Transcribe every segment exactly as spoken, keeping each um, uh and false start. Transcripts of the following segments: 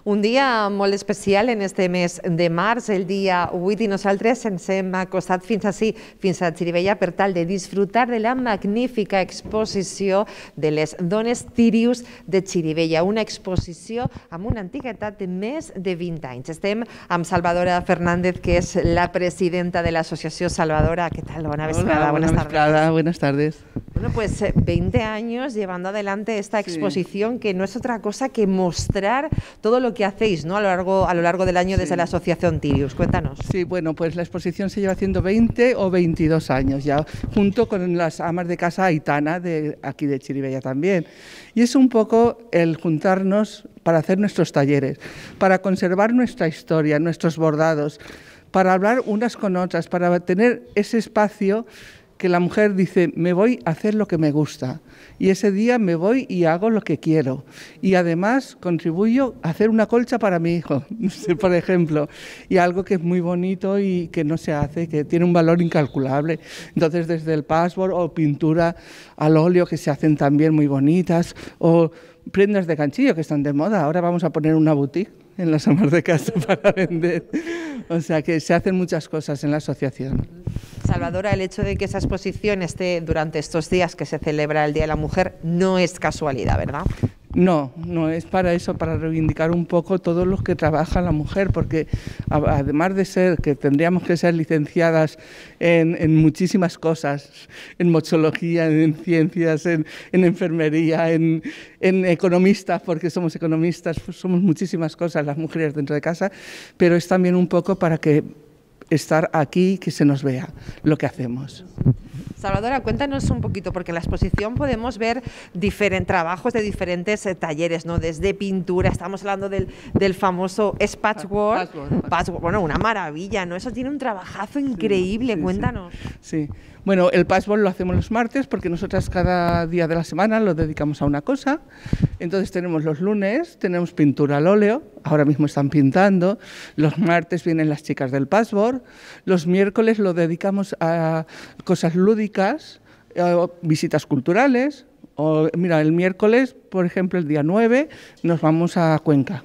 Un dia molt especial en este mes de març, el dia vuit, i nosaltres ens hem acostat fins ací, fins a Xirivella, per tal de disfrutar de la magnífica exposició de les dones tirius de Xirivella, una exposició amb una antiguitat de més de vint anys. Estem amb Salvadora Fernández, que és la presidenta de l'associació. Salvadora, ¿qué tal? Buena vesprada. Hola, buenas tardes. Buenas tardes. Bueno, pues veinte años llevando adelante esta exposición, sí, que no es otra cosa que mostrar todo lo que hacéis, ¿no?, a lo largo, a lo largo del año, sí, desde la asociación Tirius. Cuéntanos. Sí, bueno, pues la exposición se lleva haciendo veinte o veintidós años ya, junto con las amas de casa Aitana, de aquí de Xirivella también. Y es un poco el juntarnos para hacer nuestros talleres, para conservar nuestra historia, nuestros bordados, para hablar unas con otras, para tener ese espacio que la mujer dice, me voy a hacer lo que me gusta, y ese día me voy y hago lo que quiero, y además contribuyo a hacer una colcha para mi hijo, por ejemplo, y algo que es muy bonito y que no se hace, que tiene un valor incalculable. Entonces, desde el patchwork o pintura al óleo, que se hacen también muy bonitas, o prendas de ganchillo que están de moda. Ahora vamos a poner una boutique en las amas de casa para vender. O sea que se hacen muchas cosas en la asociación. Salvadora, el hecho de que esa exposición esté durante estos días que se celebra el Día de la Mujer no es casualidad, ¿verdad? No, no es para eso, para reivindicar un poco todos los que trabaja la mujer, porque además de ser que tendríamos que ser licenciadas en, en muchísimas cosas, en moxología, en ciencias, en, en enfermería, en, en economistas, porque somos economistas, pues somos muchísimas cosas las mujeres dentro de casa, pero es también un poco para que estar aquí, que se nos vea lo que hacemos. Salvadora, cuéntanos un poquito, porque en la exposición podemos ver diferentes trabajos de diferentes eh, talleres, ¿no? Desde pintura, estamos hablando del, del famoso patchwork, patchwork, patchwork, bueno, una maravilla, ¿no? Eso tiene un trabajazo increíble, sí, sí, cuéntanos. Sí, sí. Bueno, el patchwork lo hacemos los martes, porque nosotras cada día de la semana lo dedicamos a una cosa. Entonces tenemos los lunes, tenemos pintura al óleo, ahora mismo están pintando, los martes vienen las chicas del patchwork, los miércoles lo dedicamos a cosas lúdicas, a visitas culturales, o mira, el miércoles, por ejemplo, el día nueve, nos vamos a Cuenca,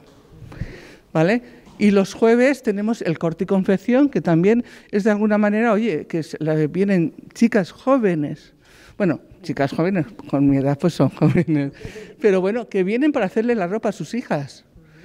¿vale? Y los jueves tenemos el corte y confección, que también es de alguna manera, oye, que vienen chicas jóvenes, bueno, chicas jóvenes, con mi edad pues son jóvenes, pero bueno, que vienen para hacerle la ropa a sus hijas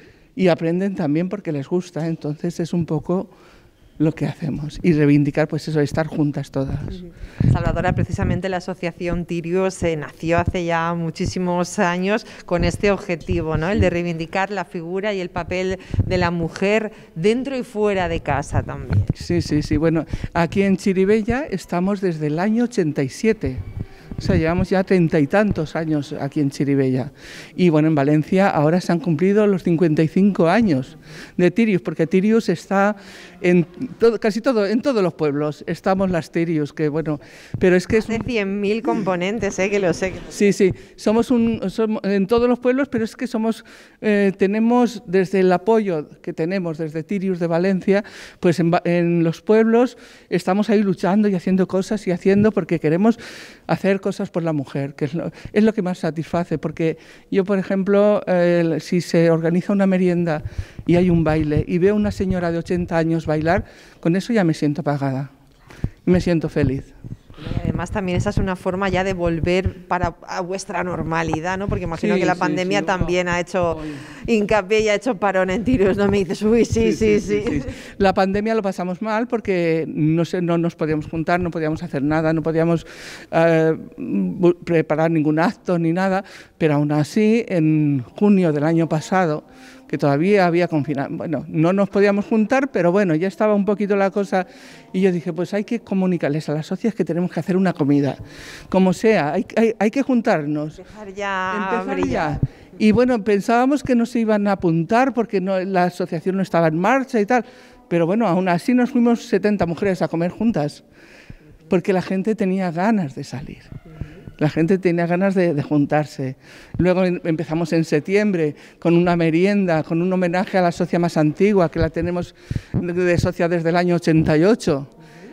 y aprenden también porque les gusta. Entonces es un poco lo que hacemos, y reivindicar pues eso, estar juntas todas. Salvadora, precisamente la asociación Tirius se nació hace ya muchísimos años con este objetivo, ¿no? El de reivindicar la figura y el papel de la mujer dentro y fuera de casa también. Sí, sí, sí. Bueno, aquí en Xirivella estamos desde el año ochenta y siete. O sea, llevamos ya treinta y tantos años aquí en Xirivella. Y bueno, en Valencia ahora se han cumplido los cincuenta y cinco años de Tirius, porque Tirius está en todo, casi todo, en todos los pueblos estamos las Tirius, que bueno, pero es que es... Hace cien mil componentes, ¿eh? Que lo sé. Que lo sí, sí, somos, un, somos en todos los pueblos, pero es que somos, eh, tenemos desde el apoyo que tenemos desde Tirius de Valencia, pues en, en los pueblos estamos ahí luchando y haciendo cosas y haciendo, porque queremos hacer cosas cosas por la mujer, que es lo, es lo que más satisface, porque yo, por ejemplo, eh, si se organiza una merienda y hay un baile y veo a una señora de ochenta años bailar, con eso ya me siento pagada, me siento feliz. Y además también esa es una forma ya de volver para a vuestra normalidad, ¿no? Porque imagino sí, que la sí, pandemia sí, también oh, ha hecho oh, hincapié y ha hecho parón en Tirius, ¿no? Me dices, uy, sí sí sí, sí, sí, sí. La pandemia lo pasamos mal porque no, sé, no nos podíamos juntar, no podíamos hacer nada, no podíamos eh, preparar ningún acto ni nada, pero aún así, en junio del año pasado, que todavía había confinado, bueno, no nos podíamos juntar, pero bueno, ya estaba un poquito la cosa, y yo dije, pues hay que comunicarles a las socias que tenemos que hacer una comida, como sea, hay, hay, hay que juntarnos. Empezar ya Empezar ya. Y bueno, pensábamos que no se iban a apuntar porque no, la asociación no estaba en marcha y tal, pero bueno, aún así nos fuimos setenta mujeres a comer juntas, porque la gente tenía ganas de salir. La gente tenía ganas de, de juntarse. Luego empezamos en septiembre con una merienda, con un homenaje a la socia más antigua, que la tenemos de socia desde el año ochenta y ocho.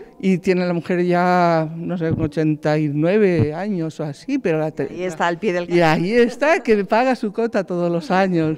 Y tiene la mujer ya, no sé, ochenta y nueve años o así, pero la ahí está al pie del cañón. Y ahí está, que paga su cota todos los años.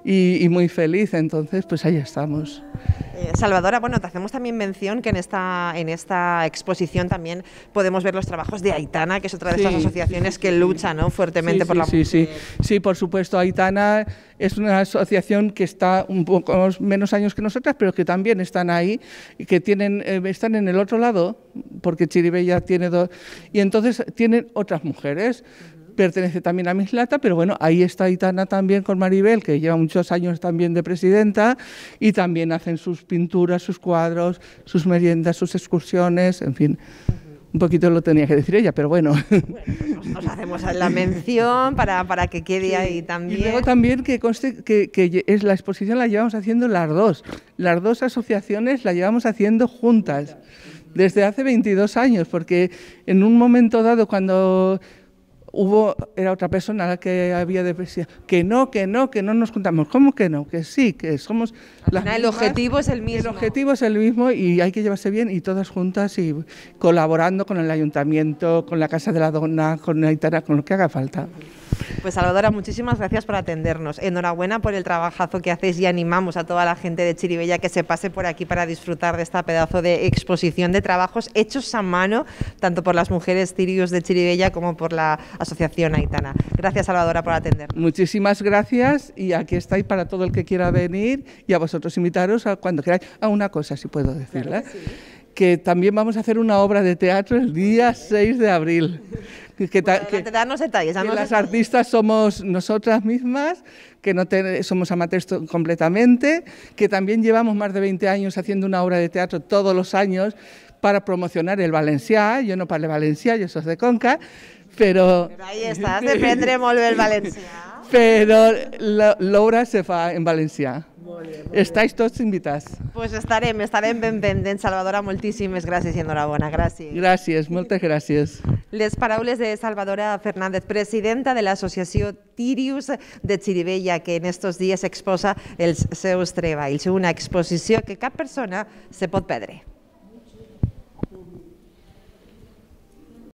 y, y muy feliz, entonces pues ahí estamos. Eh, Salvadora, bueno, te hacemos también mención que en esta, en esta exposición también podemos ver los trabajos de Aitana, que es otra de Sí, estas asociaciones sí, que sí, lucha, ¿no?, fuertemente sí, por la sí, mujer. Sí, sí, sí, por supuesto, Aitana es una asociación que está un poco menos años que nosotras, pero que también están ahí y que tienen, eh, están en el otro lado, porque Chirivella tiene dos, y entonces tienen otras mujeres. Pertenece también a Mislata, pero bueno, ahí está Aitana también con Maribel, que lleva muchos años también de presidenta, y también hacen sus pinturas, sus cuadros, sus meriendas, sus excursiones, en fin. Un poquito lo tenía que decir ella, pero bueno. Bueno, pues nos hacemos la mención para, para que quede sí. ahí también. Y luego también que conste que, que es la exposición la llevamos haciendo las dos. Las dos asociaciones la llevamos haciendo juntas desde hace veintidós años, porque en un momento dado cuando hubo, era otra persona la que había depresión, que no, que no, que no nos juntamos. ¿Cómo que no? Que sí, que somos las mismas. El objetivo es el mismo. El objetivo es el mismo y hay que llevarse bien y todas juntas y colaborando con el ayuntamiento, con la Casa de la Dona, con Aitana, con lo que haga falta. Pues Salvadora, muchísimas gracias por atendernos. Enhorabuena por el trabajazo que hacéis y animamos a toda la gente de Chirivella que se pase por aquí para disfrutar de esta pedazo de exposición de trabajos hechos a mano, tanto por las mujeres cirios de Chirivella como por la Asociación Aitana. Gracias, Salvadora, por atendernos. Muchísimas gracias y aquí estáis para todo el que quiera venir y a vosotros invitaros a cuando queráis. A una cosa, si puedo decirla. Claro que sí. Que también vamos a hacer una obra de teatro el día seis de abril. Que, bueno, que, que darnos detalles, que las detalles. Artistas somos nosotras mismas, que no te, somos amateurs completamente, que también llevamos más de veinte años haciendo una obra de teatro todos los años para promocionar el valencià. Yo no parlo valencià, yo soy de Conca, pero... Pero ahí estás, de prendre molt bé el valencià. Però l'obra se fa en valencià. Molt bé, molt Estáis tots invitats. Pues estarem, estarem ben pendents. Salvadora, moltíssimes gràcies i enhorabona. Gràcies. Gràcies, moltes gràcies. Les paraules de Salvadora Fernández, presidenta de l'associació Tirius de Chirivella, que en estos dies exposa els seus treballs. Una exposició que cap persona se pot perdre.